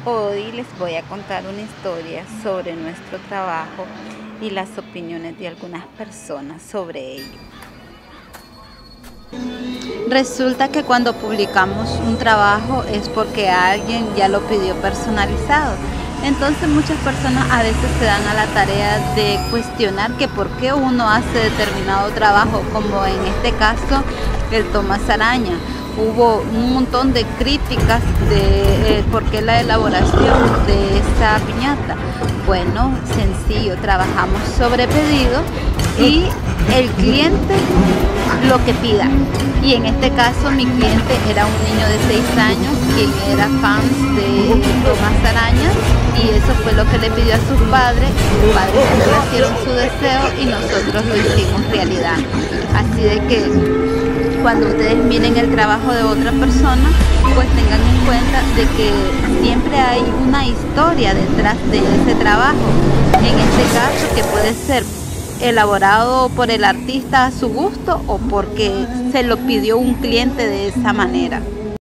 Hoy les voy a contar una historia sobre nuestro trabajo y las opiniones de algunas personas sobre ello. Resulta que cuando publicamos un trabajo es porque alguien ya lo pidió personalizado. Entonces muchas personas a veces se dan a la tarea de cuestionar que por qué uno hace determinado trabajo, como en este caso el Tomás Araña. Hubo un montón de críticas de por qué la elaboración de esta piñata. Bueno, sencillo, trabajamos sobre pedido y el cliente lo que pida. Y en este caso mi cliente era un niño de 6 años quien era fan de Tomás Araña, y eso fue lo que le pidió a sus padres. Sus padres complacieron su deseo y nosotros lo hicimos realidad. Así de que cuando ustedes miren el trabajo de otra persona, pues tengan en cuenta de que siempre hay una historia detrás de ese trabajo. En este caso, que puede ser elaborado por el artista a su gusto o porque se lo pidió un cliente de esa manera.